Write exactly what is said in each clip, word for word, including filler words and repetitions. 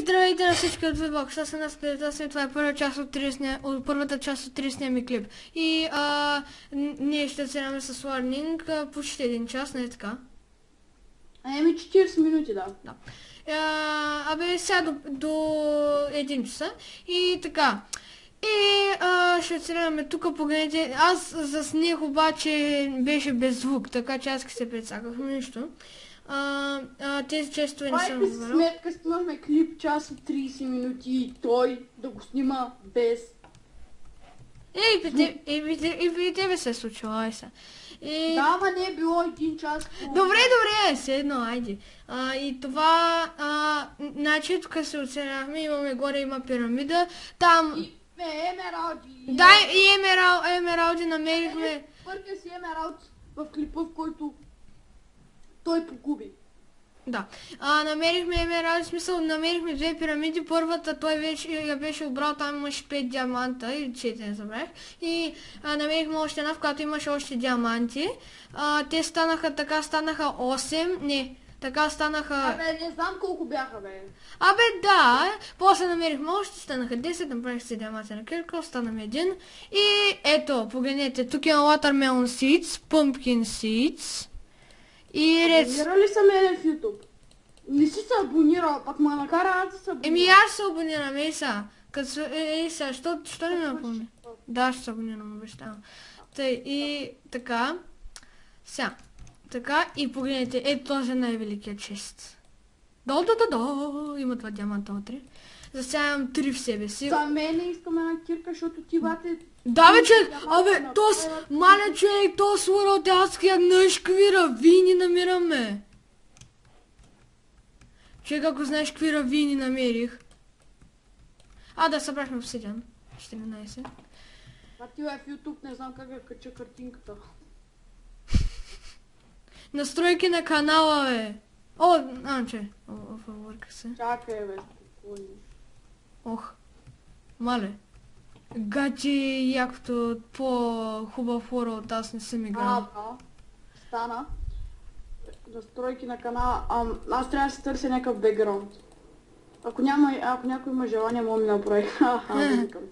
здравейте на всички от Vbox, аз съм Наскалитасен, това е първа част от тридесет, от първата част от тридесет ми клип. И а, ние ще ценаме с Warning а, почти един час, не е така? Еми четиридесет минути, да. Да. А, абе сега до, до един часа и така. И а, ще оценяваме тук, погледнете, аз заснех обаче беше без звук, така че аз се прецакахме нищо. А, а, тези често не съм говорил. Сметка снимахме клип час от тридесет минути и той да го снима без... Ей, и, и, и, и при тебе се е случило, ай са. И... Да, ма не е било един час. Добре, добре, все едно, айде. А, и това, а, значи тук се оценяхме, имаме горе, има пирамида, там... И емералди. Да, и емерал, емералди намерихме. Първия си емералд в клипа, в който той погуби. Да. А, намерихме емералди, в смисъл, намерихме две пирамиди. Първата той вече я беше обрал, там имаше пет диаманта, или четири не забравих. И а, намерихме още една, в която имаше още диаманти. А, те станаха, така станаха осем, не, така станаха... Абе, не знам колко бяха, бе. Абе, да, после намерихме още, станаха десет, направих се диаманти на кирка, станаме един. И ето, погледнете, тук има Watermelon Seeds, Pumpkin Seeds. И ред... Абонира ли са мене в YouTube? Не си се абонирал, пак ма накара аз да се абонирам. Еми аз се абонирам, ей са. Като ей са, що, що не ме напомня? Да, ще се абонирам, обещавам. Тъй, и така. Сега. Така, и погледнете, ето този е най-великият чест. Да, да, да, да, има това диаманта вътре. Засявам три в себе си. За мене искам една кирка, защото ти бате... Да бе, човек, абе, тос, маля човек, тос урод, аз знаеш какви равини намираме. Човек, ако знаеш какви равини намерих. А, да, събрахме обсидиан. четиринайсет. А ти е в YouTube, не знам как да кача картинката. Настройки на канала, бе. О, а, че, обърках се. Чакай, бе, спокойно. Ох, мале. Гати якото по-хубав фора от аз не съм играл. А, да. Стана. Настройки на канала. Ам, аз трябва да се търся някакъв бекграунд. Ако няма, ако някой има желание, мога ми направи. Ха-ха, да викам.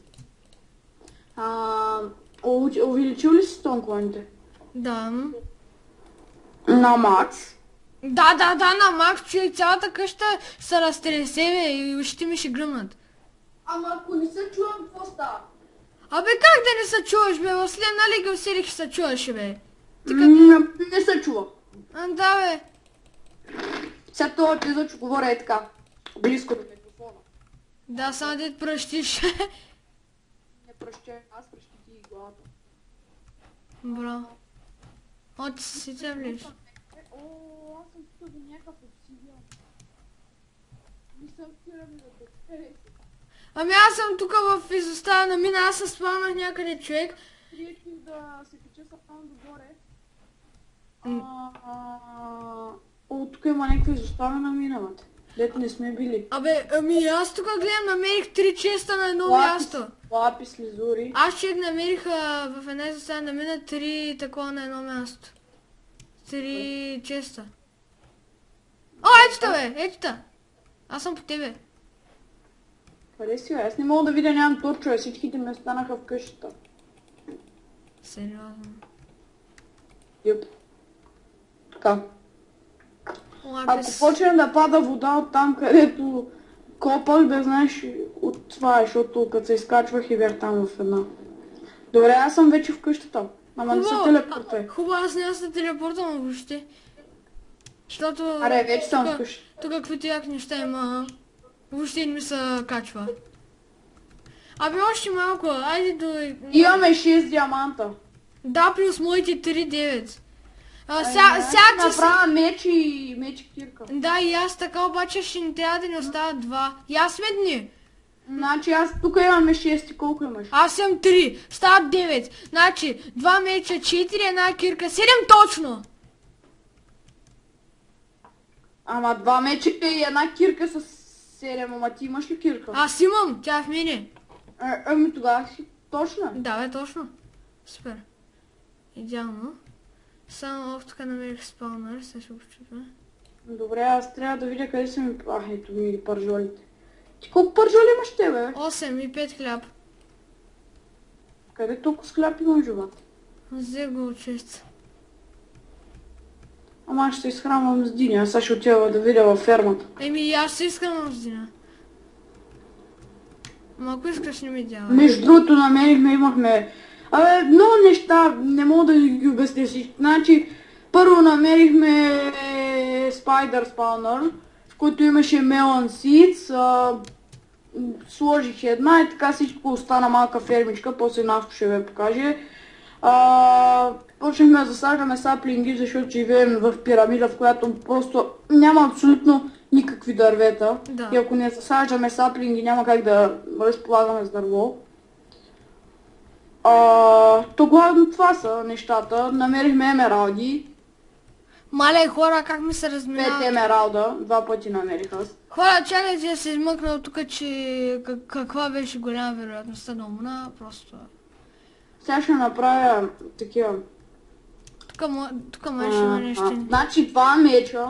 А, увеличил ли си тонклоните? Да. На макс. Да, да, да, на макс, че цялата къща се разтресе, бе, и ушите ми ще гръмнат. Ама ако не се чувам, какво става? Абе, как да не се чуваш, бе? В след нали го усилих и се чуваш, бе? Ти как... Не, не се чува. А, да, бе. Сега това ти зачу говоря е така. Близко до микрофона. Да, само да пръщиш. Не пръща, аз пръщи ти и главата. Бро. О, ти си се влиш. О, аз съм тук до някакъв обсидиан. Не съм пирамида, да хареса. Ами аз съм тук в изоставена мина, аз се спалнах някъде, човек. Приятел да се кача само догоре. О, тук има някаква изоставена мина, бе. Дето не сме били. Абе, ами аз тук гледам, намерих три честа на едно място. Лапис, лизури. Аз човек намерих а, в една изоставена мина три такова на едно място. Три честа. О, ето та, бе, ето та. Аз съм по тебе. Къде си, бе? Аз не мога да видя, нямам торчове, всичките ме станаха в къщата. Сериозно. Юп. Така. Лапис. Ако почне да пада вода от там, където копах, да знаеш от това, защото като се изкачвах и бях там в една. Добре, аз съм вече в къщата. Ама не се телепортвай. Хубаво, аз няма се телепортвам въобще. Защото... Аре, вече съм в къщата. Тук каквито як неща има. Въобще не ми се качва. Абе още малко, айде до... Имаме шест диаманта. Да, плюс моите три девет. А, ся, Ай, сега ще че си... направя меч и меч и кирка. Да, и аз така, обаче ще ни трябва да ни остават два. И аз сме дни. Значи аз тук имаме шест и колко имаш? Аз съм три, стават девет. Значи, два меча, четири, една кирка, седем точно. Ама два меча и една кирка с седем, ама ти имаш ли кирка? Аз имам, тя е в мене. А, ами тогава си точно. Да, бе, точно. Супер. Идеално. Само оф, тук намерих спаунър, сега ще го чупя. Добре, аз трябва да видя къде са ми... Ах, ето ми ги пържолите. Ти колко пържоли имаш тебе? осем и пет хляб. Къде толкова с хляб имаш, живот? Взе го от чест. Ама аз ще се изхранвам с Диня, аз сега ще отива да видя във фермата. Еми и аз се искам с Дина. Ама ако искаш не ми дява. Между другото намерихме, имахме... Абе, много неща, не мога да ги обясня всички. Значи, първо намерихме Spider Spawner, в който имаше Melon Seeds. А, сложих една и така всичко остана малка фермичка, после Насто ще ви покаже. А, почнахме да засаждаме саплинги, защото живеем в пирамида, в която просто няма абсолютно никакви дървета. Да. И ако не засаждаме саплинги, няма как да разполагаме с дърво. А, то главно това са нещата. Намерихме емералди. Мале хора, как ми се Пет разминава? емералда, два пъти намерих аз. Хора, чакайте да се измъкна от тук, че как, каква беше голяма вероятността да умна, просто... Сега ще направя такива. Тук, мо- тук май ще има А, нещо. а, значи два меча.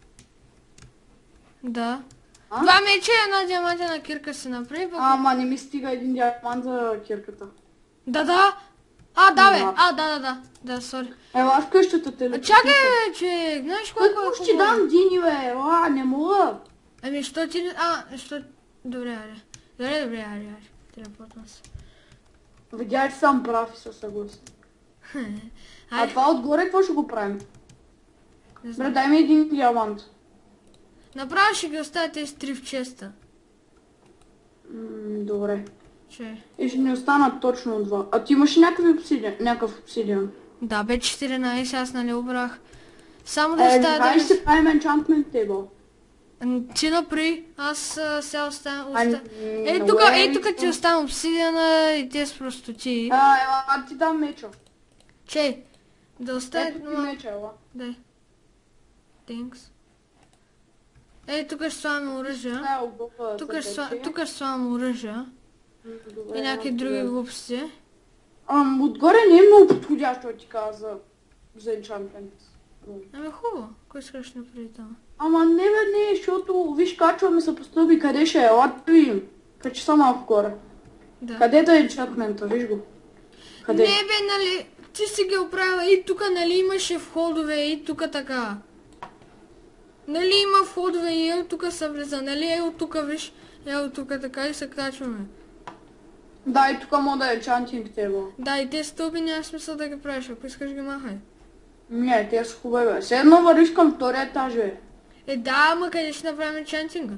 Да. А? Два меча и една диамантена кирка се направи. пък- Ама не ми стига един диамант за кирката. Да, да. А, да бе. Да. А, да, да, да. Да, сори. Ела в къщата те. А чакай, бе, че... Знаеш колко Какво е ще хубаво? дам Дини, бе? Ела, не мога. Ами, що ти... А, що... Добре, аре. Добре, добре, аре, аре. Телепортна се. Видя, че съм прав и се съгласен. А Айде, това отгоре какво ще го правим? не Бре, знам. дай ми един диамант. Направо ще ги оставя тези три в честа. М, добре. Че... И ще ни останат точно два. А ти имаш някакви обсидиан? Някакъв обсидиан? Да, бе, четиринайсет, аз нали обрах. Само да Е, оставя давай да... ще си правим enchantment table. М, Ти напри, аз а, сега оставям... А, Оста... м, Ей, много тук, е ей, тук ти лично. оставям обсидиана и тези простоти. А, ела, а ти дам меча. Че, да оставя... Ето ти меча, ела. Дай. Thanks. Ей, тук ще слагаме оръжия. Това е удобно Тук за ще, сла... пече. тук ще слагам оръжия. М, добре, И някакви добре. други глупости. Ам, отгоре не е много подходящо, да ти кажа, за, за enchantment. Ами хубаво, кой искаш да направи там? Ама не бе, не, защото виж качваме се по стълби, къде ще е, ела да видим. Качи са малко горе. Да. Къде да е enchantment-а, виж го. Къде? Не бе, нали, ти си ги оправила и тук, нали, имаше входове и тук така. Нали има входове и ел тук са влеза, нали ел тук, виж, ел тук така и се качваме. Да, и тук мога да е enchanting table. Да, и тези стълби няма смисъл да ги правиш, ако искаш ги махай. Не, те са хубави, бе. Все едно вървиш към втория етаж, бе. Е, да, ама къде ще направим чантинга?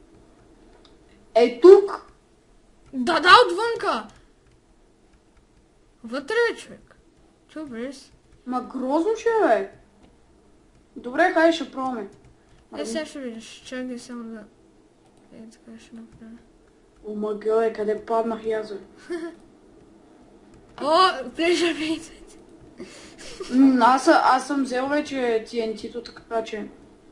Е, тук. Да, да, отвънка! Вътре е, човек. Добре си. Ма грозно ще е, бе. Добре, хайде ще пробваме. Е, сега ще видиш. Чакай само да... Е, така ще направя. О, мъгъл е, къде паднах и аз, бе. О, прежавейте. М, Аз, аз съм взел вече Ти Ен Ти-то, така че...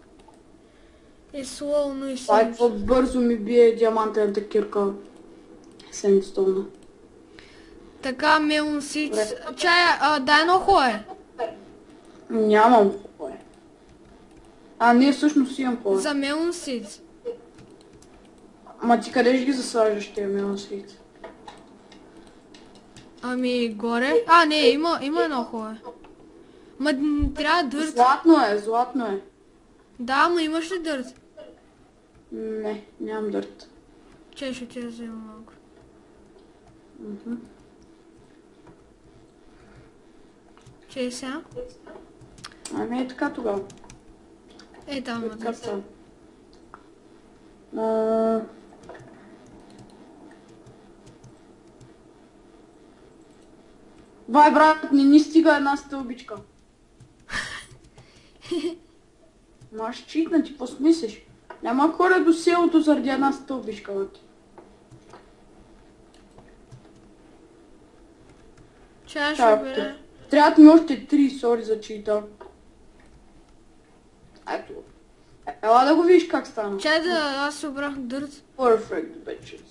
И словно и Това е съм. какво бързо ми бие диамантената кирка. Сендстоуна. Така, мелон сиц. Чая, а, дай едно хое. Нямам хубаво. А, не, всъщност имам хубаво. За мелон сиц. Ама ти къде ще ги засаждаш тези мелосите? Ами, горе. А, не, има, има едно хое. Ма, м, трябва дърт. Златно е, златно е. Да, ама имаш ли дърт? Не, нямам дърт. Че, ще ти я взема малко. Мгм. Че, сега? Ами е така тогава. Е, там Е има така дърт. става. А, Вай, брат, не ни стига една стълбичка. Ма аз читна, ти посмислиш. Няма хора до селото заради една стълбичка, бе. Чая ще Чакай. бера. Трябват ми още три, сори за чита. Ето. Ела да го видиш как стана. Чай да, аз се обрах дърт. Perfect, bitches.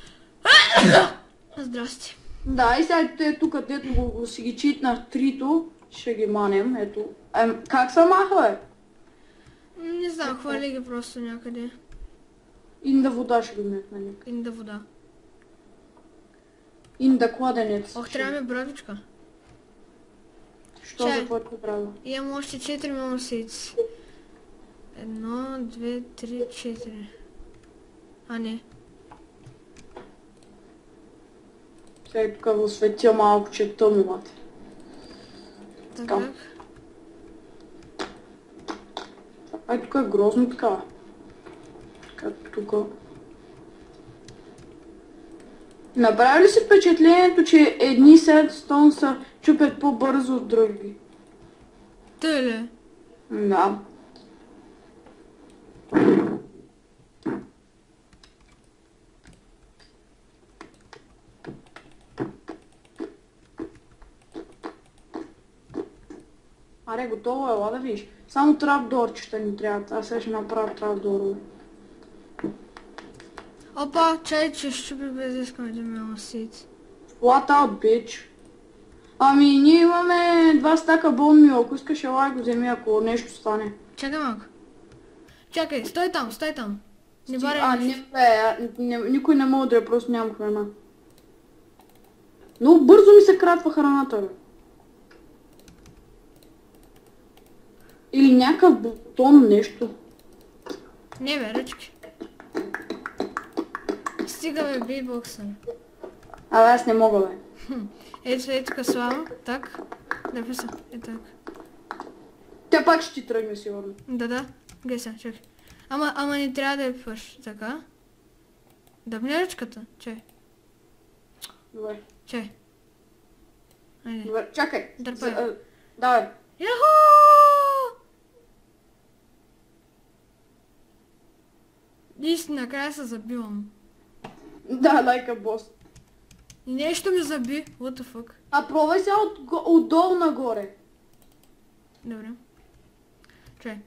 Здрасти. Да, и сега те тук, дето го, го си ги читнах трито, ще ги манем, ето. Ем, как се маха, бе? М, Не знам, хвали ги просто някъде. In да вода ще го метна някак. In да вода. In да кладенец. Ох, трябва ми брадичка. Що Чай. за какво правило? Имам още четири мемосици. Едно, две, три, четири. А не. Сега тук го светя малко, че е тъмно, мате. Така. Ай, тук е грозно така. Както тук. Направи ли си впечатлението, че едни седстон са чупят по-бързо от други? Тъй ли? Да. Аре, готово е, ела да видиш. Само трапдорчета ни трябват. Аз сега ще направя трапдорове. Опа, чай, че щупи без да искам един мемосиц. What out, bitch? Ами, ние имаме два стака бон мил. Ако искаш, ела го вземи, ако нещо стане. Чакай малко. Чакай, стой там, стой там. Не барай А, нещо. не, бе, а, не, никой не мога да я, просто нямам храна. Много бързо ми се кратва храната, бе. Или някакъв бутон, нещо. Не бе, ръчки. Стига бе, бейбокса. Абе, аз не мога, бе. Ето, ето тук слава. Так. Да писа. Е так. Тя пак ще ти тръгне, сигурно. Да, да. Гледай сега, чакай. Ама, ама не трябва да я пипаш. Така. Дъбни ръчката. Чай. Добре. Чай. Айде. Добре, чакай. Дърпай. За- а, Давай. Яху! Лист, накрая се забивам. Да, like a boss. И нещо ми заби. What the fuck? А пробвай сега от, го- отдолу нагоре. Добре. Чай.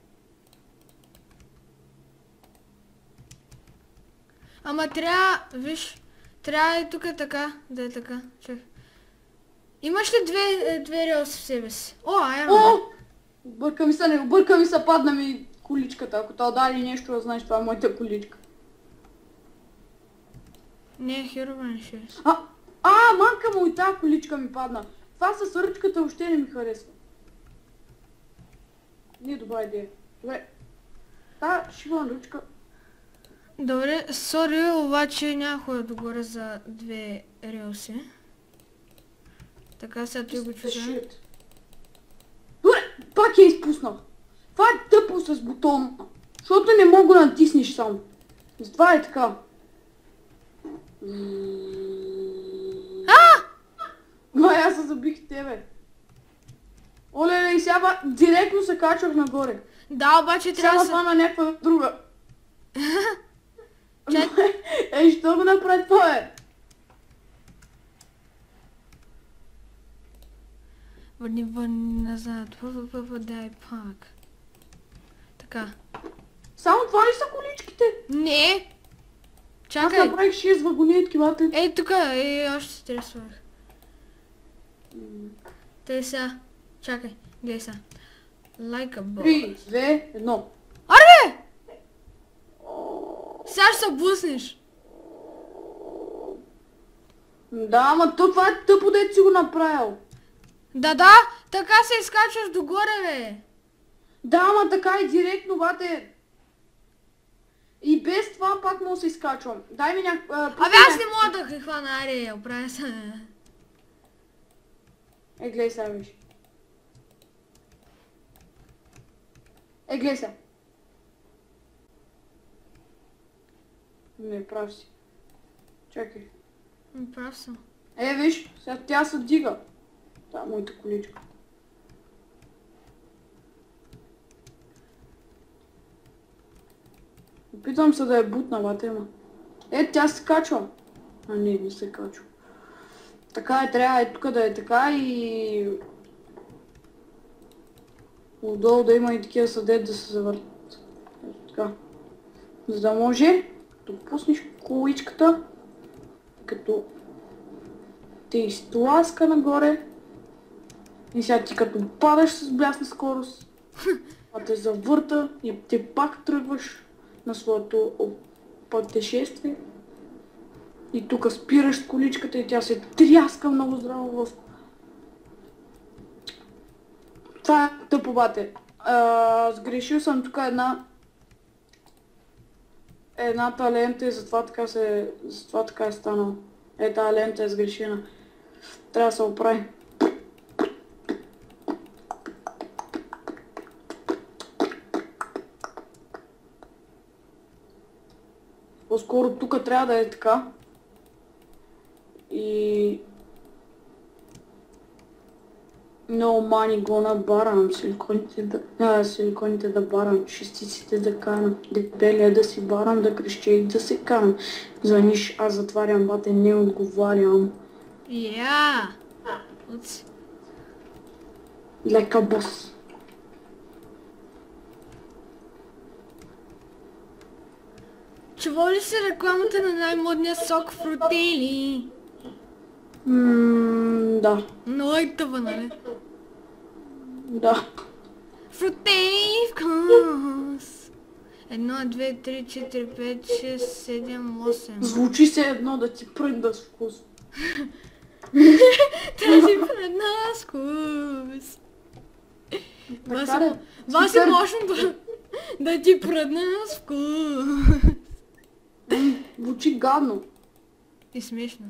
Ама трябва, виж, трябва и тук е така, да е така. Чакай. Имаш ли две, е, две релси в себе си? О, айрон. О! Бърка ми се, не, бърка ми се, падна ми количката. Ако те удари нещо, да знаеш, това е моята количка. Не, херовен ще е. А, а, манка му и тази количка ми падна. Това с ръчката въобще не ми харесва. Не е добра идея. Добре. Та шива ръчка. Добре, сори, обаче няма ходя догоре за две релси. Така сега той го чуя. Shit. Добре, пак я изпуснах. Това е тъпо с бутона. Защото не мога да натиснеш сам. Затова е така. А! Май, аз се забих тебе. Оле, и сега ба- директно се качвах нагоре. Да, обаче Сега трябва да да се... фана някаква друга. Чай. Ей, що го направи това, бе? Върни, върни назад. Пъпъпъпъ, дай пак. Така. Само това ли са количките? Не! Аз Чакай. направих шест вагонетки, бате. Ей, тук, ей, още се тресвах. Тъй сега. Чакай, гледай сега. Like a boss. Три, две, едно. Аре! Сега ще се буснеш. Да, ама то това е тъпо, дето си го направил. Да, да, така се изкачваш догоре, бе. Да, ама така и директно, бате. И без това пак мога да се изкачвам. Дай ми някакъв... Абе, аз не мога да хвана, аре, оправя се. Е, гледай сега, виж. Е, гледай сега. Не, прав си. Чакай. М, Прав съм. Е, виж, сега тя се дига. Това е моята количка. Опитвам се да я бутна, бате, ма. Е, тя се качва. А, не, не се качва. Така е, трябва е тук да е така и... Отдолу да има и такива съдет да се завъртат. Ето така. За да може, като пуснеш количката, като те изтласка нагоре и сега ти като падаш с блясна скорост, а те завърта и те пак тръгваш на своето пътешествие. И тук спираш с количката и тя се тряска много здраво в... Това е тъпо, бате. А, сгрешил съм тук една... Едната лента и затова така се... Затова така е станало. Е, тази лента е сгрешена. Трябва да се оправи. По-скоро тук трябва да е така. И... No money gonna барам, силиконите да... А, силиконите да барам, частиците да карам, дебелия да си барам, да крещя и да се карам. Звъниш, аз затварям, бате, не отговарям. Я! Уц. Лека бос. Чува ли се рекламата на най-модния сок Фрутели? Ммм, да. Но е тъпа, нали? Да. Фрутели вкус! Едно, две, три, четири, пет, шест, седем, осем. Звучи се едно да ти пръгда с вкус. Тази предна с вкус. Така ли? Васи Супер. мощно да, да ти пръдна с вкус. М, Звучи гадно. И смешно.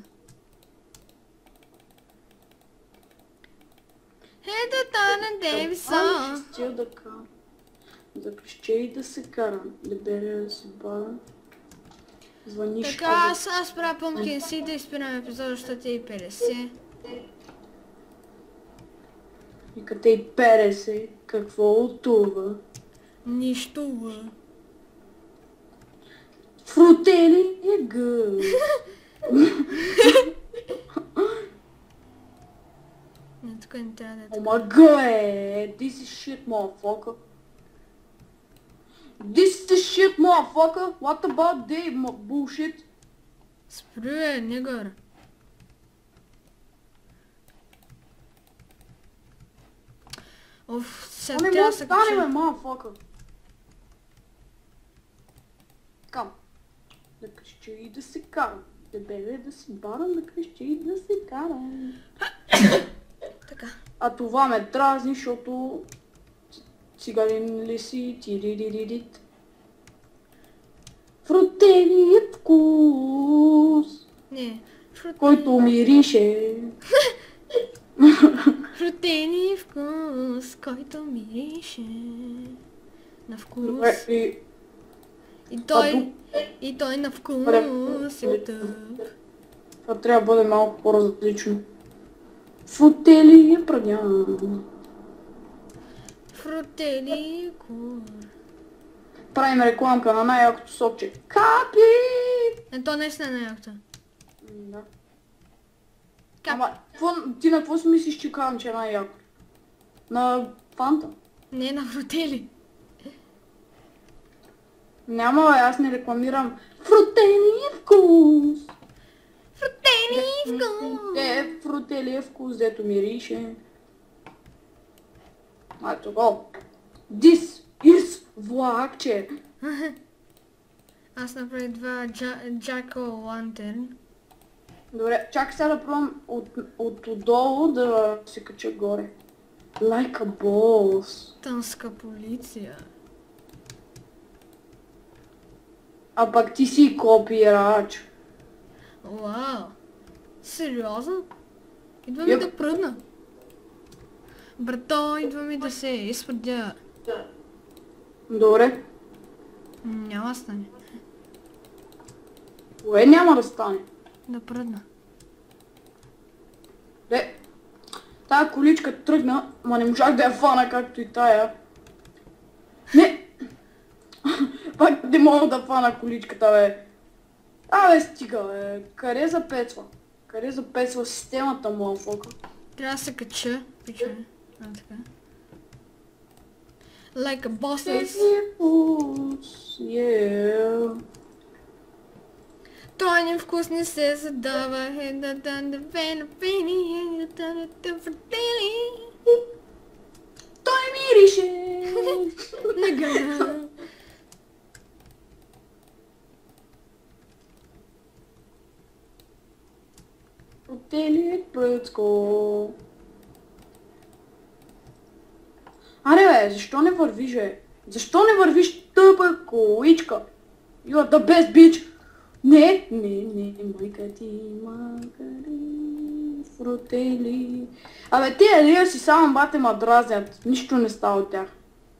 Ето та на Дейвисон. Ами ще стия да карам. Да крещя и да се карам. Дебелия да се барам. Звъниш. Така, аз, аз правя Pumpkin Seed да изпирам епизода сто и петдесет. И къде и пере се, какво от това? Нищо. Фрутели е гъл. Не, тук не трябва да е така. Ома гъе, this is shit, motherfucker. This is shit, motherfucker. What about they, mo- bullshit? Спри, бе, не горе. Оф, сега Не трябва мога да се да стане, бе, кача. motherfucker. Така. Да крещя и да се карам. Дебеле да си барам, да крещя и да се карам. Така. А това ме дразни, защото цигарин ли си, тиририририт. Фрутели е вкус, Не. Фрутели. който мирише. Фрутели вкус, който мирише. На вкус. Добре, и... И А той, тук и той на вкус Добре. е тъп. това трябва да бъде малко по-различно. Фрутели е прадян. Фрутели кур. Правим рекламка на най-якото сокче. Капи! Е, то наистина не е якото. М, Да. Кап. Ама, какво- ти на какво си мислиш, че казвам, че е най-яко? На фанта? Не на фрутели. Няма, бе, аз не рекламирам. Фрутели е вкус! Фрутели вкус. Е, фрутели е вкус, дето мирише. Ето го. This is влакче. Аз направих два Джако Лантерн. Добре, чакай сега да пробвам от, от отдолу да се кача горе. Like a boss. Тънска полиция. А пак ти си копирач. Вау. Сериозно? Идва ми Йоп. да пръдна. Брато, идва ми да се изпъдя. Добре. М, Няма да стане. Кое няма да стане? Да пръдна. Де, тая количка тръгна, ма не можах да я фана както и тая. Не! Пак не мога да фана количката, бе. Абе, стига, бе. Къде запецва? Къде запецва системата му, фока? Трябва да се кача. Пича. А, така. Like a bosses. Yeah. Той не вкус не се задава. Хеда дан да вена пени. Хеда дан да фрутели. Той мирише! Нагара. Фрутели, пръцко. Аре бе, защо не вървиш бе? Защо не вървиш тъпа количка? You are the best bitch! Не, не, не, майка ти, майка ти, фрутели. Абе тия рия си само бате ма дразнят, нищо не става от тях.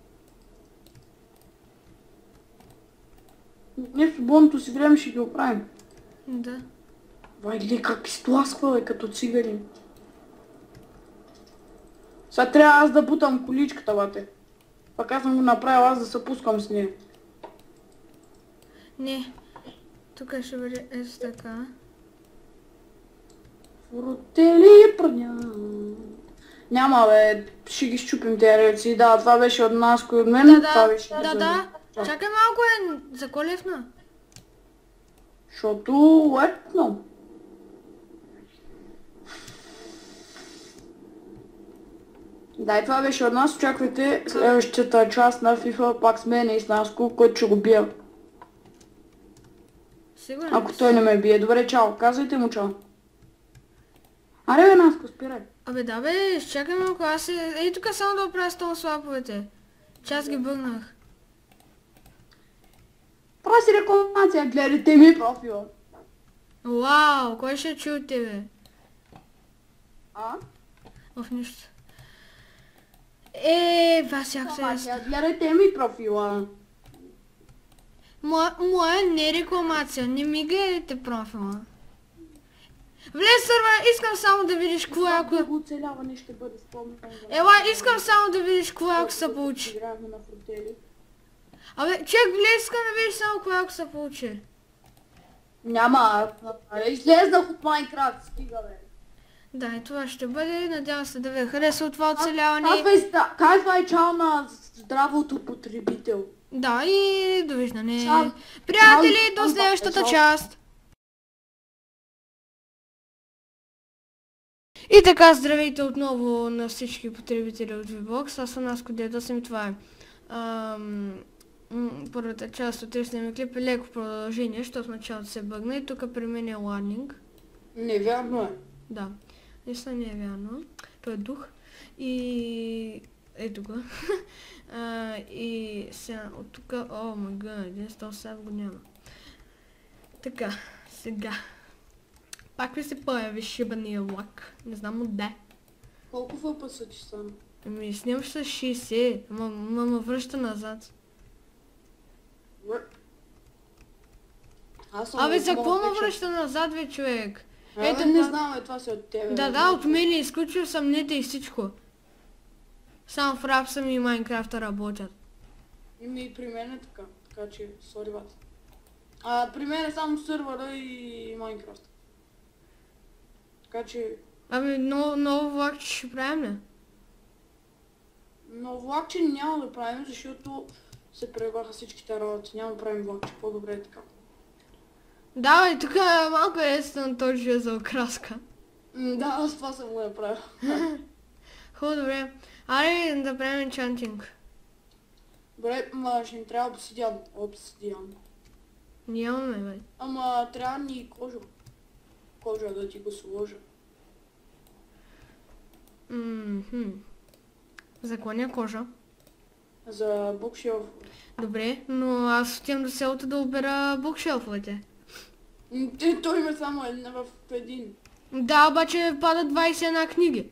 Ние в свободното си време ще ги оправим. Да. Вай, гледай как изтласква бе, като цигарин. Сега трябва аз да бутам количката, бате. Пак аз съм го направил аз да се пускам с нея. Не. Тук ще бъде ето така. Фрутели пръня. Няма бе, ще ги щупим тези реци. Да, това беше от нас, кой от мен. Да, това да, беше да, за да. мен. Чакай малко е, за кой левна? Защото летно. Да, и това беше от нас. Очаквайте следващата част на FIFA пак с мен и с Наско, който ще го бия. Сигурно. Ако той не ме бие. Добре, чао. Казвайте му чао. Аре бе, Наско, спирай. Абе да бе, чакай малко, аз е... Ей тук само да оправя с това слаповете. Че аз ги бъгнах. Прави си рекламация, гледайте ми профила. Вау, кой ще чу от тебе? А? В нищо. Е, вас як се... Рекламация, гледайте ми профила. Моя, моя не е рекламация, не ми гледайте профила. Влез сърва, искам само да видиш какво е ако... Ако оцеляване ще бъде спомнен. Ела, искам само да видиш какво е ако се получи. Играехме на фрутели. Абе, чек, влез, искам да видиш само какво е ако се получи. Няма, а, излезнах от Майнкрафт, стига бе. Да, и това ще бъде, надявам се да ви хареса от това оцеляване. Казвай, казвай чао на здравото потребител. Да, и довиждане. Чао. Приятели, Чао. до следващата Чао. част. И така, здравейте отново на всички потребители от VBOX. Аз съм Наско девет осем и това е ам, м, първата част от тридесет ми клип е леко продължение, защото в началото се бъгна и тук при мен е ладнинг. Невярно е. Да, наистина не е вярно. Той е дух. И... ето го. а, и сега от тук... О, май гън, един стол сега го няма. Така, сега. Пак ли се появи шибания влак? Не знам отде. Колко въпа са ти стана? Ами, снимаш с шейсет, ма ма ма връща назад. Аз съм Абе, от за какво моя ме печат. връща назад, бе, човек? Абе, Ето не това- знам, е, това си от тебе. Да, бе. да, от мен изключил съм нета и всичко. Само в рап съм и Майнкрафта работят. И ми и при мен е така, така че, сори бат. А, при мен е само сървъра и Майнкрафт. Така че, Ами, ново, ново влакче ще правим ли? но влакче няма да правим, защото се пребаха всичките работи. Няма да правим влакче, по-добре е така. Да, и тук е малко естествено точно за окраска. М, да, аз това съм го направил. Хубаво, добре. Аре да правим енчантинг. Добре, ма ще ни трябва обсидиан. Обсидиан. Нямаме, бе. Ама трябва ни и кожа. Кожа да ти го сложа. Мхм. За коня кожа. За букшелф. Добре, но аз отивам до селото да обера букшелфовете. М, те- Той има само една в един. Да, обаче падат двайсет и една книги.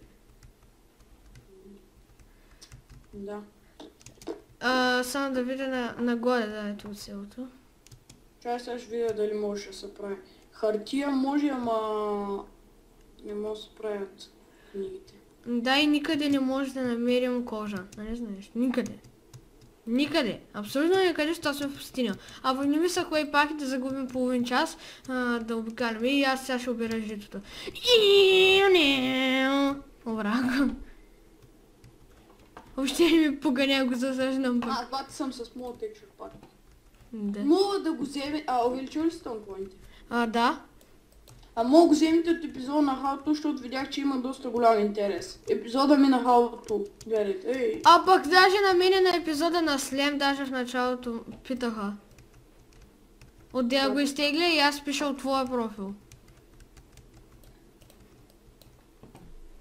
Да. А, само да видя на, нагоре, да, ето от селото. Чай сега ще видя дали може да се прави. Хартия може, ама не може да се правят книгите. Да, и никъде не може да намерим кожа. Нали знаеш? Никъде. Никъде. Абсолютно никъде, защото сме в пустиня. Ако не мисля кой пак да загубим половин час а, да обикаляме и аз сега ще обера житото. Враг. Въобще не ми пуга някого засъждам пък. Аз бати съм с моят текчур пак. Да. Мога да го вземе... А, увеличил ли си тонпоинти? А, да. А мога го вземете от епизода на How To, защото видях, че има доста голям интерес. Епизода ми на How To. Гледайте, ей. А пък даже на мене на епизода на Слем, даже в началото питаха. Отде да го изтегля и аз пиша от твоя профил.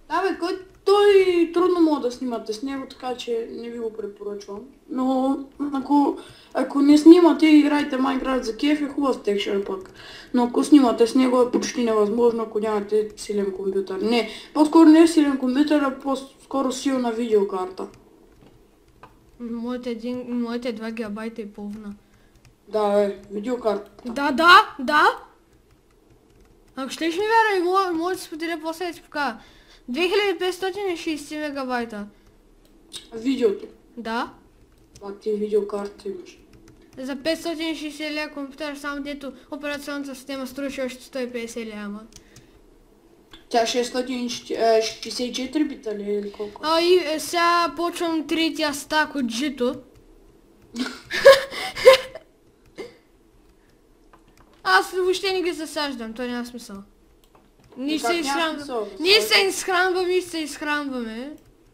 Да бе, кой, той трудно мога да снимате с него, така че не ви го препоръчвам. Но ако, ако не снимате и играете Майнкрафт за кеф, е хубав текшър пък. Но ако снимате с него е почти невъзможно, ако нямате силен компютър. Не, по-скоро не е силен компютър, а по-скоро силна видеокарта. Моите, един, моите два гигабайта и половина. Да, бе, видеокарта. Да, да, да! Ако ще ли ми вярвай, мога, мога да се споделя после да ти покажа. две хиляди петстотин и шейсет мегабайта. Видеото. Да. Пак ти видеокарта имаш. За петстотин и шейсет лева компютър, само дето операционната система струваше още сто и петдесет лева. Тя шестстотин шейсет и четири бита ли или колко? А и е, сега почвам третия стак от жито. Аз въобще не ги засаждам, то няма смисъл. Ние се изхранваме. Ние се изхранваме и се изхранваме.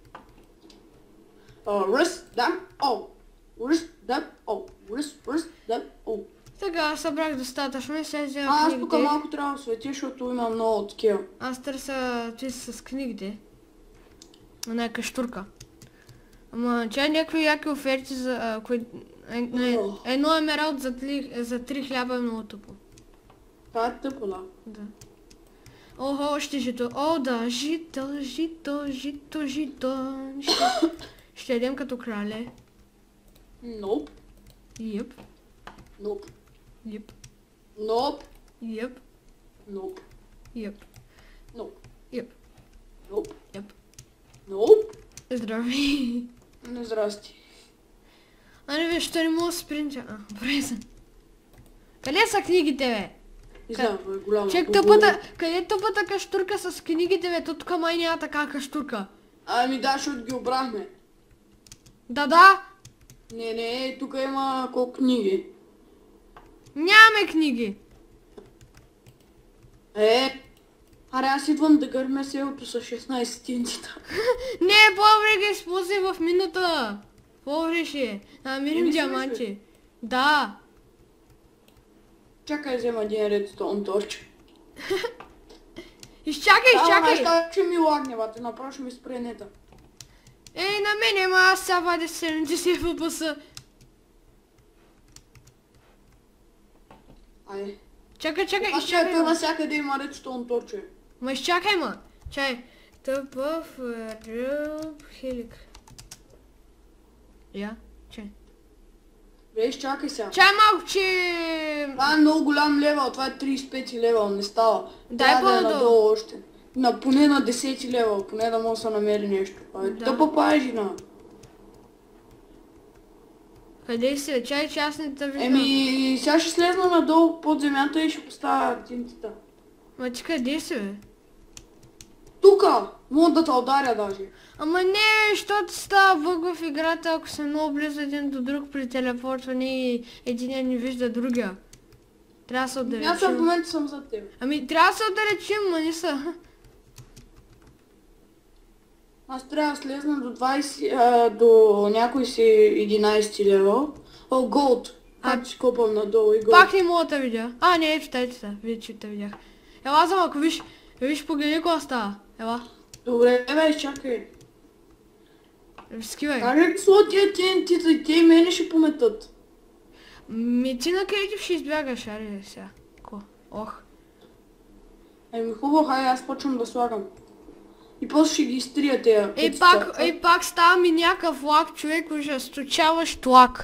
Ръст, да, о. Ръст, да, о. Ръст, ръст, да, о. Така, аз събрах достатъчно и сега взема Аз книгите. тук малко трябва да свети, защото има много такива. Аз търся ти с книгите. На каштурка. Ама че някакви яки оферти за... А, кои... е, не, едно емералд за, за три хляба е много тъпо. Това е тъпо, да. Да. Охо, още жито. О, да, жито, жито, жито, жито. Ще, ще ядем като крале. Ноп. Йеп, Ноп. йеп, Ноп. йеп, Ноп. йеп, Ноп. йеп, Ноп. йеп. Ноп. Здрави. Не, здрасти. А не виж, що не мога да спринтя. А, добре са. Къде са книгите, бе? Не знам, е голямо. Чек тъпата, къде е тъпата каштурка с книгите, бе? То тук май няма така каштурка. Ами да, защото ги обрахме. Да, да. Не, не, тук има колко книги. Нямаме книги. Е, аре аз идвам да гърме селото с шестнайсет тинците. Не, по-добре ги използвай в мината. По-добре ще е. Намерим Не диаманти. Да. Чакай, взема един редстоун торч. Изчакай, Само изчакай. знаеш как ще ми лагне, бате, направо ще ми спре нета. Ей, на мен, ама аз сега вадя седемдесет еф пи ес. Айде. Чакай, чакай, Аз изчакай. чакай, ма. навсякъде има редстоун торче. Ма изчакай, ма. Чай. Тъпъв ръб хелик. Я, чай. Бе, изчакай сега. Чай малко, че... Това е много голям левел, това е трийсет и пети левел, не става. Дай Трябва да е по-надолу. надолу още. На, поне на десети левел, поне да може да се намери нещо. А, Да. Тъпа пая жена. Къде си? Чай, че аз не те виждам. Еми, сега ще слезна надолу под земята и ще поставя тинтите. Ма ти къде си, бе? Тука! Мога да те ударя даже. Ама не, защото става бъг в играта, ако са много близо един до друг при телепортване и единия не вижда другия. Трябва да се Аз в отдалечим. момента съм за теб. Ами трябва да се отдалечим, ма не са. Аз трябва да слезна до двайсет, а, до някой си единайсети левел. О, голд! А- Пак си копам надолу и голд. Пак не мога да видя. А, не, ето тази са. Вече те видях. Ела за малко, виж. Виж погледни какво става. Ела. Добре, бе, чакай. Скивай. Кажа ги сло тия тинтите и те и мене ще пометат. Ми ти на Креатив ще избягаш, аре сега. Ко? Ох. Еми хубаво, хайде аз почвам да слагам. И после ще ги изтрия тея. Ей които пак, цъфтят. ей пак става ми някакъв лак, човек, ужесточаващ лак.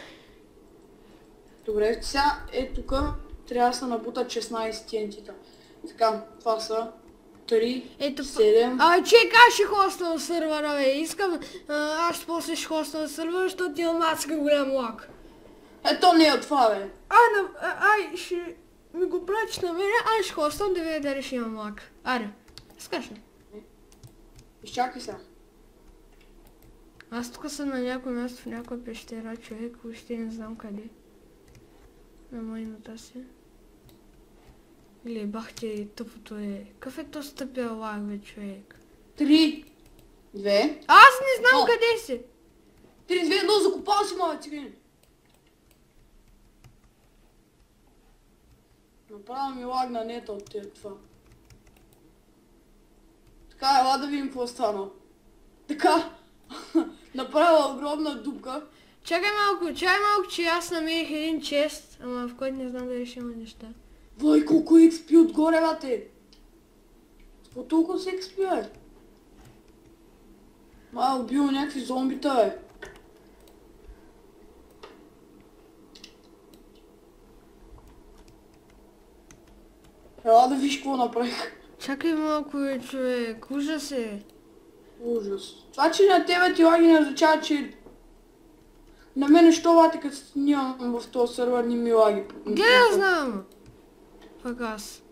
Добре, сега е тук трябва да се набутат шестнайсет тинтита. Така, това са три, Ето, седем. а, чек, аз ще хоствам сървъра, бе. Искам, а, аз после ще хоствам сървъра, защото имам адски голям лак. Ето не е това, бе. Ай, на, а, ай, ще ми го прачиш на мене, ай ще хоствам да видя дали ще имам лак. Аре, искаш ли? Изчакай сега. Аз тук съм на някое място в някоя пещера, човек, въобще не знам къде. На майната си. Или бах ти тъпото е. Какъв е то стъпил лак, бе, човек? Три, две. Аз не знам О. къде си. Три, две, едно, закопал си, моя циган. Направо ми лагна нета от тия това. Така, ела да видим какво стана. Така, направила огромна дупка. Чакай малко, чакай малко, че аз намерих един чест, ама в който не знам дали ще има неща. Вай, колко икс пи отгоре, бате! Какво толкова се икс пи, бе? Ма, убил някакви зомбита, бе. Ела да виж какво направих. Чакай малко, бе, човек, ужас е. Ужас. Това, че на тебе ти лаги не означава, че... На мене що бате, като нямам в този сервер, не ми лаги. Где да знам? Пък аз.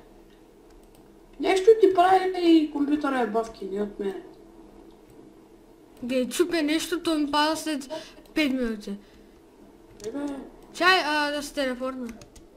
Нещо ти прави и компютъра е бавки, не от мене. Ге, чупе нещо, то ми пада след пет минути. Ебе, Чай, а, да се телефорна.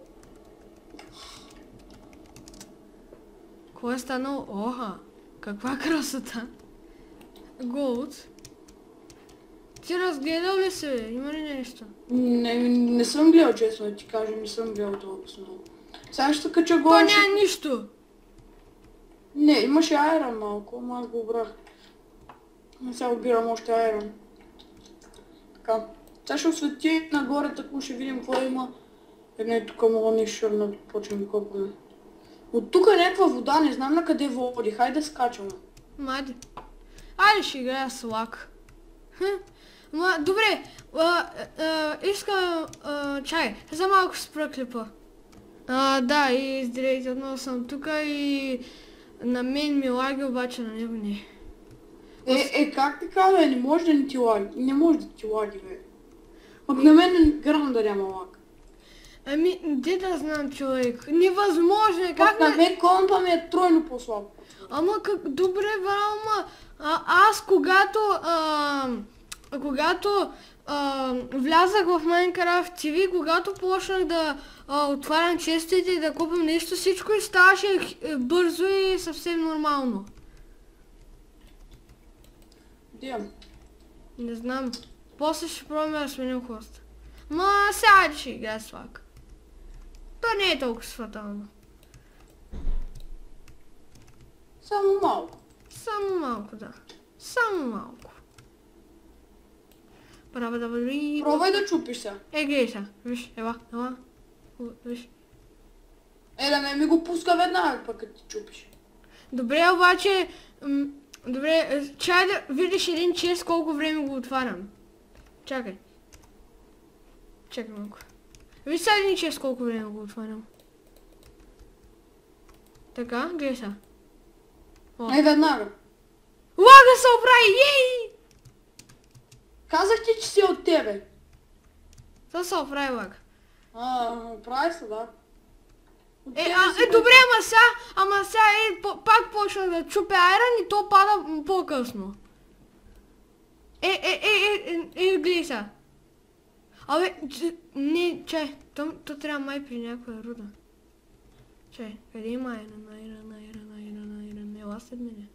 Кой е станал? Оха, каква красота. Голд. Ти разгледал ли се, бе? Има ли нещо? не, не съм гледал, честно да ти кажа, не съм гледал толкова много. Сега ще кача То горе. няма нищо. Не, имаше айрон малко, ама аз го обрах. Сега обирам още айрон. Така. Сега ще освети нагоре, така ще видим какво има. Е, не, тук мога нищо да почнем да копаме. От тук е някаква вода, не знам на къде води, хайде да скачаме. Майде. Айде ще играя с лак. Хм. Ма, добре, а, а, искам, а, чай, за малко спра клипа. А, да, и директ отново съм тука и на мен ми лаги, обаче на него не. Е, е, как така, бе? Не може да не ти лаги. Не може да ти лаги, бе. Пък на мен грам да няма лаг. Ами, де да знам, човек, невъзможно е, Пък как на не... мен компа ми е тройно по-слабо. Ама как, добре, Валма, а, аз когато, а, когато а, влязах в Minecraft ти ви, когато почнах да а, отварям честите и да купам нещо, всичко и ставаше е, бързо и съвсем нормално. Дем. Не знам, после ще пробваме да сменим хоста. Ма сега ще играя с лак. То не е толкова фатално. Само малко. Само малко, да. Само малко. Права да бъде... Пробвай да чупиш сега. Е, гледай сега. Виж, ела, ела. Виж. Е, да ме ми го пуска веднага, пък като ти чупиш. Добре, обаче... Добре, чай да видиш един чест колко време го отварям. Чакай. Чакай малко. Виж сега един чест колко време го отварям. Така, гледай сега. Е, веднага. Лага се оправи! Ей! Казах ти, че си от тебе. Това се оправи лага. А, прави се, да. Е, а, е, добре, ама сега, ама сега е, по, пак почна да чупя айрон и то пада по-късно. Е, е, е, е, е, е, гледай сега. Абе, ч, не, чай, то, то трябва май при някоя руда. Чай, къде има айрон, айрон, айрон, айрон, айрон, ела след мене.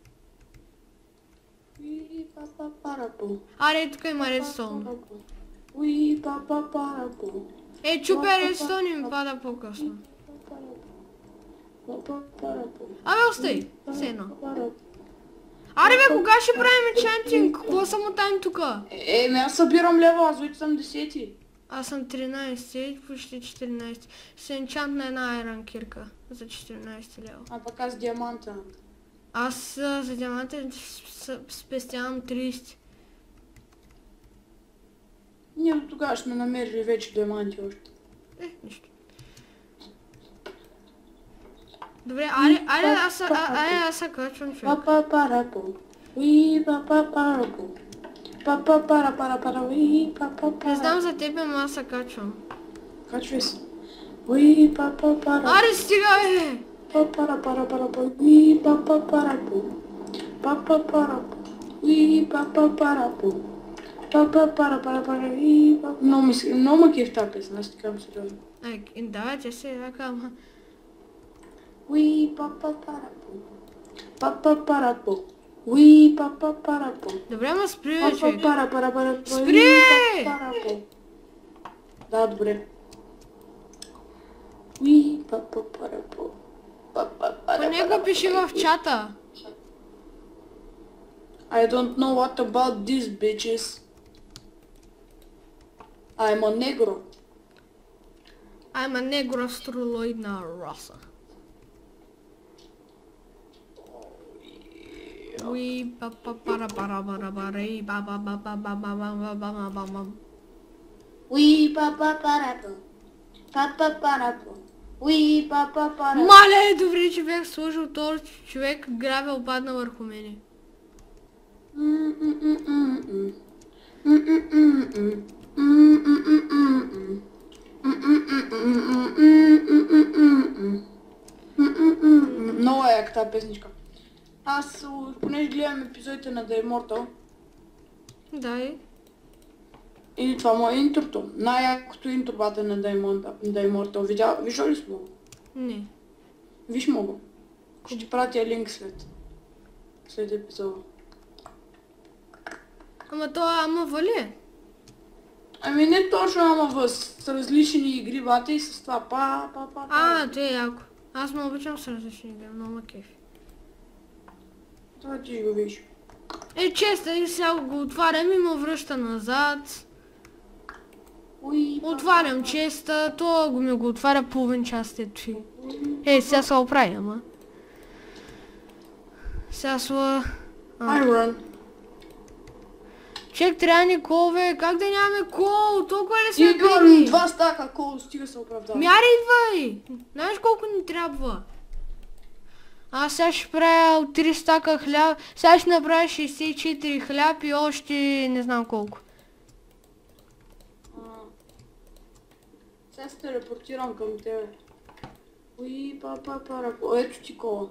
Уи, папа, парапо. Аре, тук има редстоун. Уи, папа, парапо. Е, чупя редстоун и ми пада по-късно. Абе, остай, все едно. Аре бе, кога ще правим енчантинг? Какво съм от тайм тука? Е, ме аз събирам лева, аз вече съм десети. Аз съм тринайсети, почти четиринайсети. Се енчант на една айрон кирка за четиринайсети лева. А пък аз диаманта. Аз а, за диаманта спестявам трийсет. Ние от тогава сме намерили вече диаманти още. Е, нищо. Добре, аре, аре, аз, а, аре, аз се качвам, човек. Папа, парапо. Уи, папа, парапо. Папа, пара, пара, пара, уи, папа, пара. Не знам за теб, ама аз се качвам. Качвай се. Уи, папа, пара. Аре, стига, бе! Папа, пара, пара, пара, уи, папа, парапо. Папа, парапо. Уи, папа, парапо. Папа, пара, пара, пара, уи, папа. Много ми се, много ме кеф тази песен, аз ти казвам сериозно. Ай, да, тя се яка, ама... Уи, папа, парапо. Папа, парапо. Уи, папа, парапо. Добре, ама спри, бе, Папа, човек. пара, пара, пара, Спри! уи, папа, парапо. Да, добре. Уи, папа, парапо. Папа, По пара, него пара, пиши в чата. I don't know what about these bitches. I'm a negro. I'm a negro astroloidna rasa. We pa pa para para para para ba ba ba ba ba ba ba ba ba ba ba ba. We pa pa para pa. Pa pa para pa. We па па пара. Мале, добре, че бях сложил този човек, грабел падна върху мене. Много е як тази песничка. Аз, понеже гледам епизодите на The Immortal. Дай. И това му е интрото. Най-якото интро бата на The Immortal. Видя, виждал ли си го? Не. Виж му го. Ще ти пратя линк след. След епизода. Ама то ама вали. Ами не точно ама в с различни игри бата и с това па па па. А, то е яко. Аз не обичам с различни игри, много ма кефи. Това ти го виж. Е, често и сега го отварям и ме връща назад. Отварям честа, то го ми го отваря половин час след това. Е, сега се оправи, ама. Сега сла... Iron. Чек, трябва ни кол, бе. Как да нямаме кол? Толкова ли сме Имам бедни? два стака кол, стига се оправдава. Мяри, идвай! Знаеш колко ни трябва? Аз сега ще правя от три стака хляб. Сега ще направя шейсет и четири хляб и още не знам колко. Сега се телепортирам към тебе. Уи, па, па, пара. О, ето ти кола.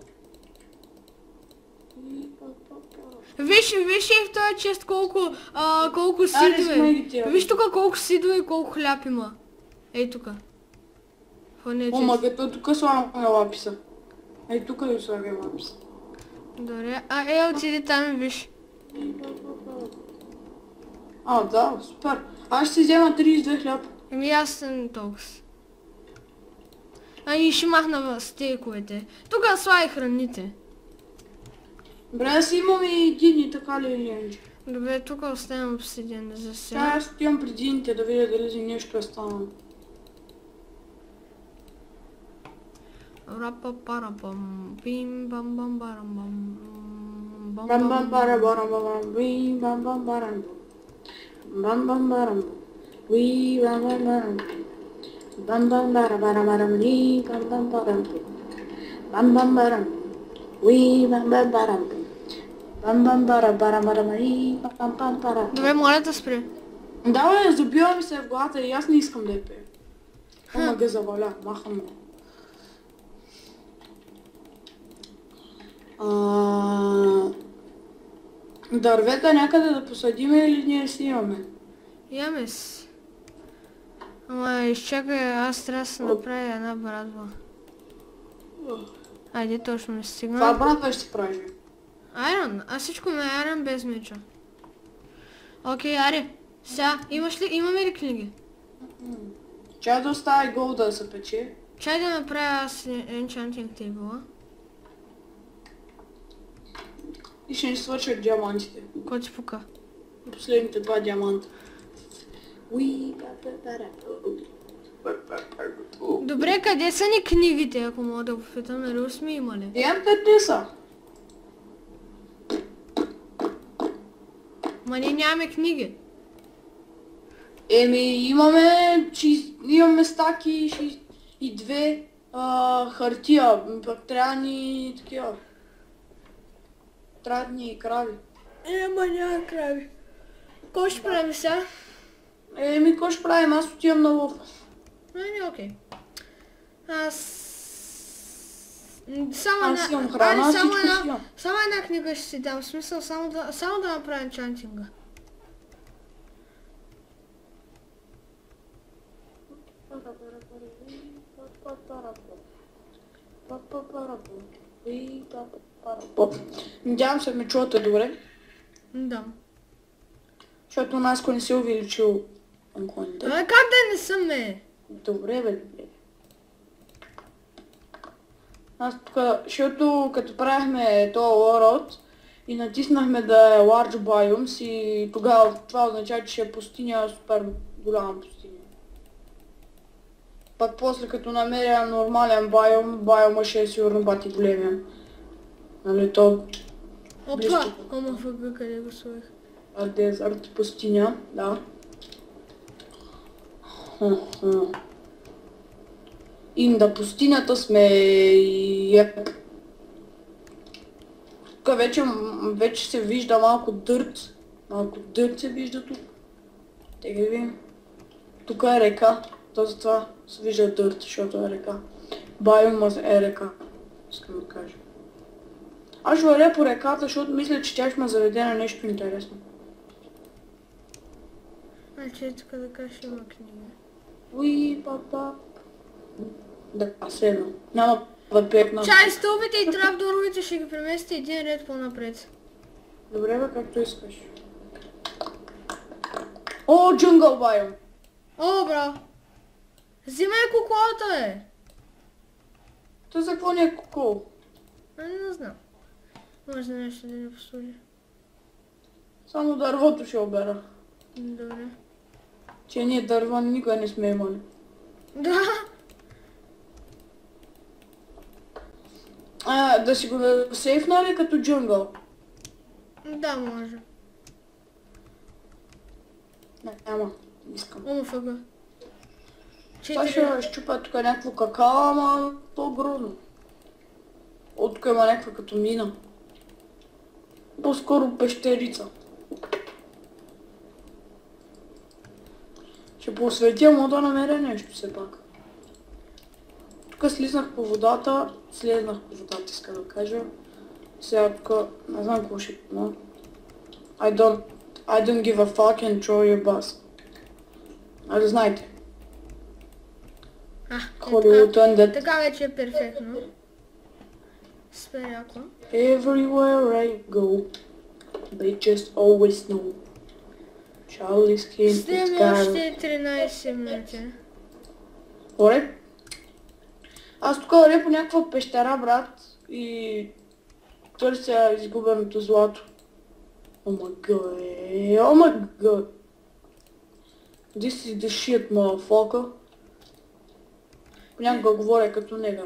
Уи, па, па, пара. Виж, виж е в този чест колко, а, колко Аре, сидове. смай ги тия. Виж тук колко сидове и колко хляб има. Ей тук. О, ма като тук слагаме лаписа. Ей, тук да слагаме лаписа. Добре, а е, отиди там и виж. А, да, супер. Аз ще си взема тридесет и две хляб. Еми аз съм толкова. А и ще махна стейковете. Тук слай храните. Добре, аз имам и дини, така ли или иначе. Добре, тук оставям обсидиан за Сега сега. аз стоям при дините да видя дали за нещо е станало. Рапа-пара-пам, бим бам бам барам бам. Бам бам бара бара бара уи бам бам барам. Бам бам барам. Уи бам бам барам. Бам бам бара бара бара уи бам бам барам. Бам бам барам. Уи бам бам барам. Бам бам бара бара бара уи бам бам бара. Добре, моля да спре. Да, бе, забива ми се в главата и аз не искам да я пея. Ама га заваля, махам го. А... Дървета някъде да посадиме или ние си имаме? Имаме си. Ама изчакай, аз трябва да се направя една брадва. Айде, точно ми стигна. Това брадва ще се прави. Айрон, аз всичко ме айрон без меча. Окей, аре. Сега, имаш ли, имаме ли книги? Чай да остави голда да се пече. Чай да направя аз enchanting table. И ще ни свършат диамантите. Кой ти пука? Последните два диаманта. Добре, къде са ни книгите, ако мога да го попитам, нали сме имали? Имате те са. Ма ние нямаме книги. Еми, имаме, ши- имаме стаки ши- и две а, хартия, пък трябва ни такива. Трябва ни крави. Ема няма крави. Кой ще прави сега? Еми, какво ще правим? Аз отивам на лов. Ами, окей. Аз... М, Само Аз една... имам храна, Айде, само всичко си една... имам. Само една книга ще си дам. В смисъл, само да, само да направя енчантинга. Надявам се ме чувате добре, Да. защото Наско не се увеличил анконите. Ама как да не съм, ме? Добре, бе, добре. Аз тук, защото като правихме този лород и натиснахме да е Large Biomes и тогава това означава, че ще е пустиня, супер голяма пустиня. Пак после като намеря нормален байом, байома ще е сигурно бати големия. Нали то... Опа! Ома фъга, къде го сложих? А дезерт, пустиня, да. И на пустинята сме еп. Тук вече, вече се вижда малко дърт. Малко дърт се вижда тук. Тега ви. Тук е река. То затова се вижда дърт, защото е река. Байомът е река. Искам да кажа. Аз ще вървя по реката, защото мисля, че тя ще ме заведе на нещо интересно. Значи тук да кажеш има книга. Уи, папа. Да, седно. Няма да пекна. Чай, стълбите и трапдоровете ще ги премести един ред по-напред. Добре бе, както искаш. О, джунгъл байом! О, браво! Взимай куколата, бе! То за какво не е кукол? А, не знам. Може да нещо да не послужи. Само дървото ще обера. Добре. Че ние дърва никога не сме имали. Да! А, да си го сейфна ли като джунгъл? Да, може. Не, няма. Искам. Ома фъга. Сега ще щупя тук някакво какао, ама то грозно. От тук има някаква като мина. По-скоро пещерица. Ще посветя, мога да намеря нещо все пак. Тук слизнах по водата, слезнах по водата, иска да кажа. Сега тук, не знам какво ще... Но... I don't... I don't give a fuck and throw your bus. Али знаете. А, Hollywood ended. така вече е перфектно. Супер яко. Everywhere I go, they just always know. Charlie's King is Стига gone. още тринайсет минути. Оре? Аз тук вървя по някаква пещера, брат, и търся изгубеното злато. О май гад, о май гад. This is the shit, motherfucker. Понякога говоря като негър.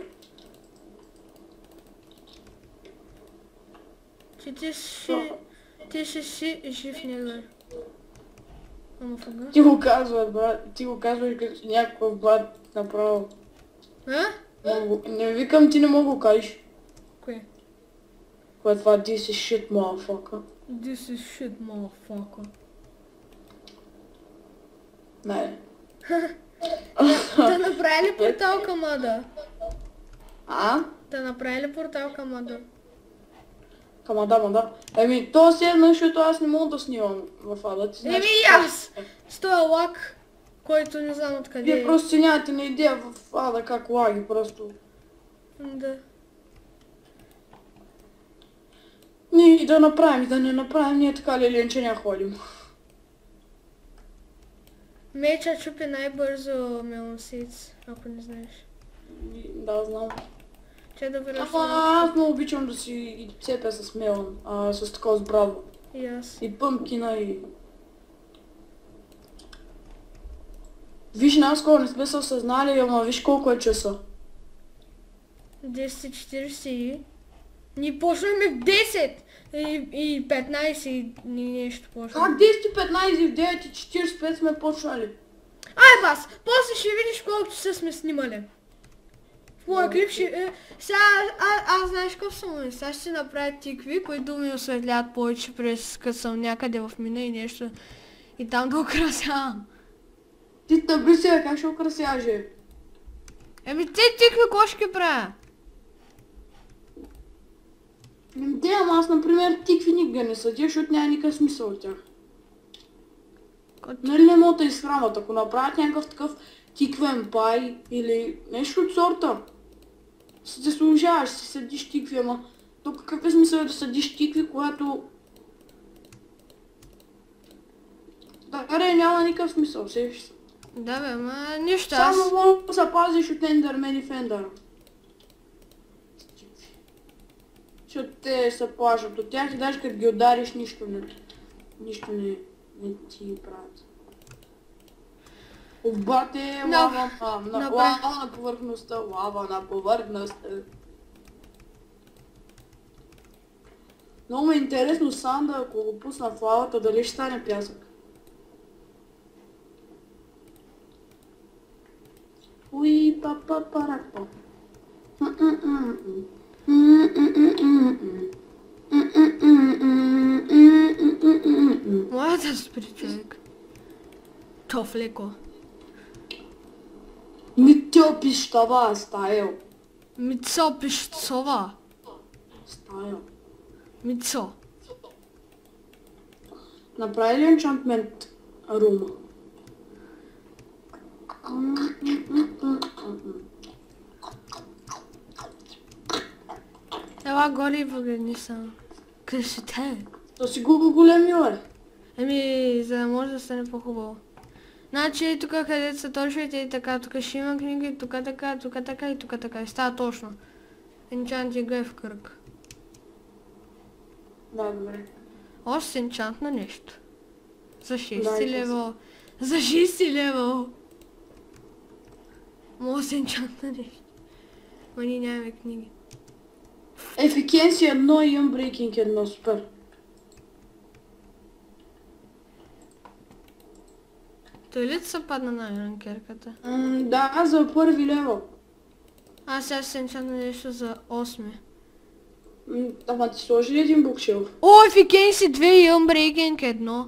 Че ти си... Ти си си жив негър. Ама фъга. Ти го казваш, брат, ти го казваш като някакъв брат направо. А? Мога... Не викам, ти не мога го кажеш. Кое? Кое е това? This is shit, motherfucker. This is shit, motherfucker. Не. Да направи ли портал към Ада? А? Да направи ли портал към Ада? Кама да, ма да. Еми, то си е, защото аз не мога да снимам в Ада. Ти знаеш, Еми и че- аз! С този лак, който не знам откъде Вие е. просто си нямате на идея в Ада как лаги, просто. Да. Ние да направим и да не направим, ние така ли ленченя ходим. Меча чупи най-бързо мелонсиц, ако не знаеш. И- Да, знам. Че да вераш Ама аз много обичам да си ги цепя с мелон, а, с такова с брадва. и аз. И пъмкина и... Виж, наскоро не сме се осъзнали, ама виж колко е часа. десет и четирийсет и... Ние почнахме в десет и, и петнайсет и нещо почнахме. Как десет и петнайсет и в девет и четирийсет и пет сме почнали? Ай бас, после ще видиш колко часа сме снимали. В моя клип ще... Е, сега, а, аз знаеш какъв съм, сега ще си направя тикви, които ми осветляват повече през като съм някъде в мина и нещо. И там да украсявам. Ти тъби се, как ще украсяже? Еми те тикви какво ще ги правя? Те, ама аз, например, тикви никога не съдя, защото няма никакъв смисъл от тях. Нали не мога да изхранват, ако направят някакъв такъв тиквен пай или нещо от сорта. Си заслужаваш, си съдиш тикви, ама тук какъв смисъл е да съдиш тикви, когато... Да, няма никакъв смисъл, сеш се. Да бе, ма нищо аз... Само мога да се пазиш от Ендермен и Фендъра. защото те се плашат от тях и даже като ги удариш, нищо не, нищо не, не ти правят. Обате лава на, на, на, лава на повърхността, лава на повърхността. Много ме е интересно санда, ако го пусна в лавата, дали ще стане пясък. Уи па па парапа. Моля да спри, човек. Тоф леко. Ми топиш това, стайл. Мицо пищцова. Стайл. Мицо. Направи ли енчантмент рума? Ела горе и погледни само. Къде си те? То си го големи, бе. Еми, за да може да стане по-хубаво. Значи тук където са точките и така, тук ще има книги, тук така, тук така и тук така. И става точно. Енчант игра е в кръг. Да, добре. Още енчант на нещо. За шести Дай, левел. За шести левел. Може да се енчант на нещо. Ма ние нямаме книги. Ефикенси едно и Unbreaking едно, супер. Той ли се падна на ранкерката? М, да, за първи левел. Аз сега се енчант на нещо за осми. М, Ама ти сложи ли един букшелф? О, ефикенси две и Unbreaking едно.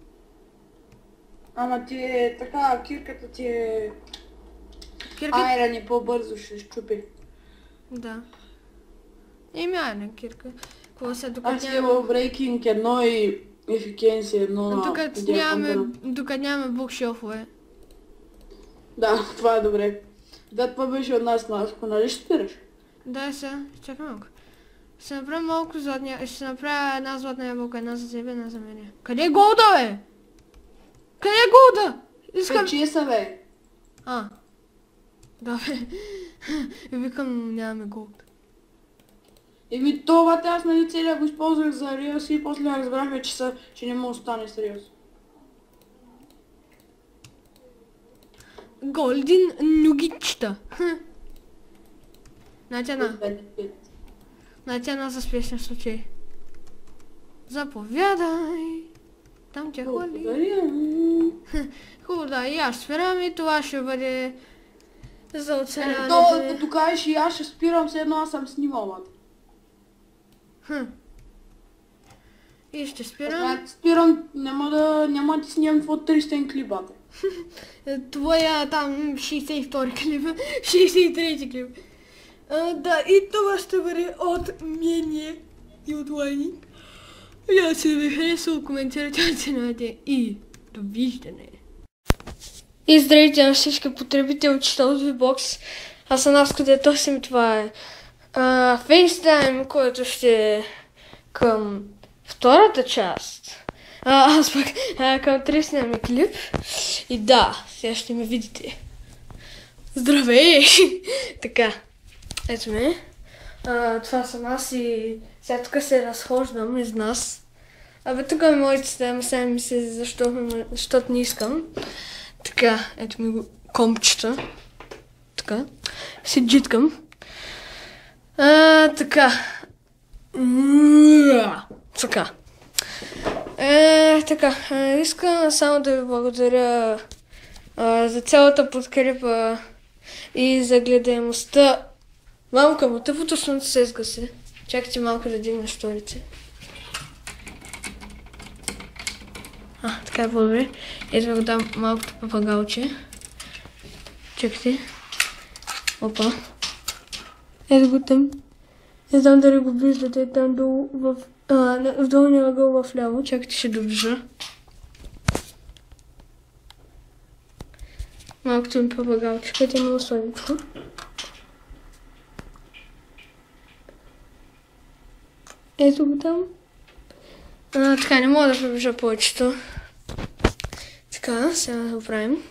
Ама ти е така, кирката ти е... Кирка... Айран и по-бързо ще щупи. Да. Еми, айна кирка. Какво се докато Аз имам Breaking едно и Ефикенси едно на... Докато нямаме, докато нямаме букшелфове. Да, това е добре. Да, това беше от нас малко, нали ще спираш? Да, сега, чакай малко. Ще направя малко златния, ще направя една златна ябълка, една за тебе, една за мене. Къде е голда, бе? Къде е голда? Искам... Пече са, бе. А. Да, бе. И викам, нямаме голд. Еми това, аз нали целия го използвах за Риос и после разбрахме, че, са, че не може да стане с Риос. Голдин нюгичта. Значи една. Значи една за спешен случай. Заповядай. Там тя холи. Благодаря. Хубаво, да, и аз спирам и това ще бъде за То, оцеляване. като кажеш и аз ще спирам, все едно аз съм снимала. Хм. И ще спирам. Значи спирам, няма да, няма да ти снимам какво триста клипата. Твоя там шейсет и втори клип, шейсет и трети клип. А, да, и това ще бъде от мнение и от лайник. И ако ви харесало, коментирайте, оценете и довиждане. И здравейте на всички потребителчета от VBOX. Аз съм аз, къде търсим, това е uh, FaceTime, който ще е към втората част. А, аз пък а, към тридесетия ми клип. И да, сега ще ме видите. Здравей! Така, ето ме. А, това съм аз и сега тук се разхождам из нас. Абе, тук е моите система, сега ми се, защото, защото не искам. Така, ето ми го компчета. Така, се джиткам. А, така. Така. Е, така, е, искам само да ви благодаря а, за цялата подкрепа и за гледаемостта. Мамка му, тъпото слънце се изгаси. Чакайте малко да дигна шторите. А, така е по-добре. Ето да го дам малкото папагалче. Чакайте. Опа. Ето го там. Не знам дали го виждате там долу в... А, в долния ъгъл в ляво. Чакайте, ще доближа. Малкото ми папагалче. Чакайте, много сладичко. Ето го там. А, така, не мога да приближа повечето. Така, сега да го правим.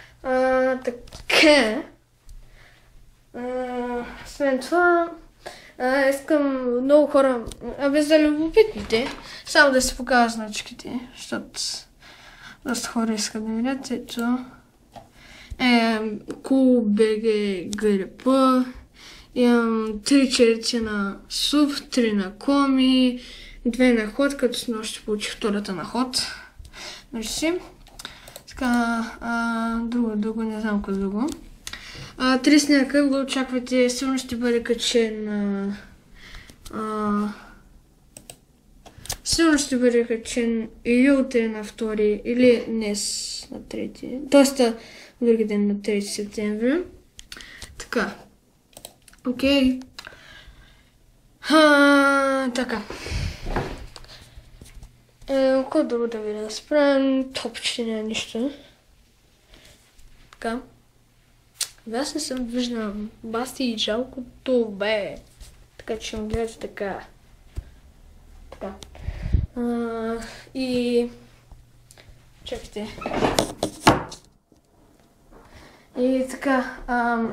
А, така. А, освен това, А, искам много хора, абе за любопитните, само да си покажа значките, защото доста хора искат да видят. Ето, е, Q B G G R P, имам три черти на S U V, три на Коми, две на ход, като с нощи получих втората на ход. Мерси. Така, а, друго, друго, не знам какво друго. А, три сняга го очаквате, сигурно ще бъде качен на... А, сигурно ще бъде качен или утре на втори, или днес на трети. Тоест, други ден на трети септември. Така. Окей. Okay. Така. Е, какво друго да ви да справим? Топче няма нищо. Така. Аз не съм виждал басти и жалкото, бе. Така че ще му гледате така. Така. А, и... Чакайте. И така. Ам...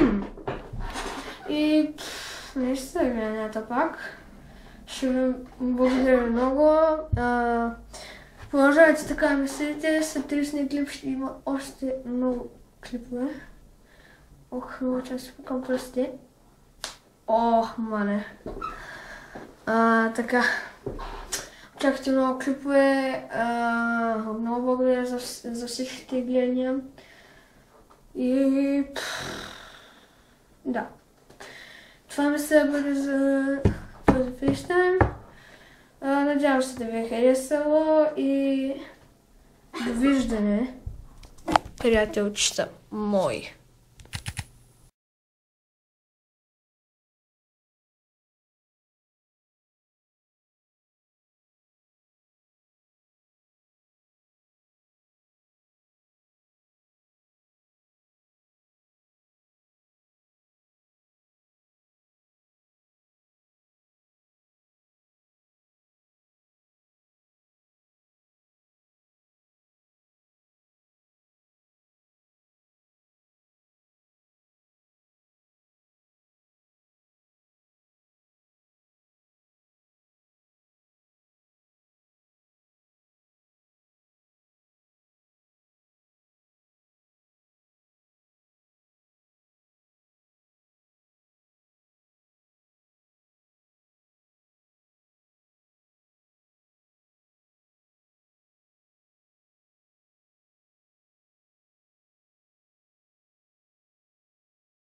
и... Не ще се гледате пак. Ще ви благодаря много. А, продължавайте така мислите. След тридесет клип ще има още много клипове. Ох, много често пукам пръсти. Ох, мане. А, така. Очаквайте много клипове. А, много благодаря за, за всичките гледания. И... да. Това ми се бъде за този фейстайм. Надявам се да ви е харесало и довиждане, приятелчета мои.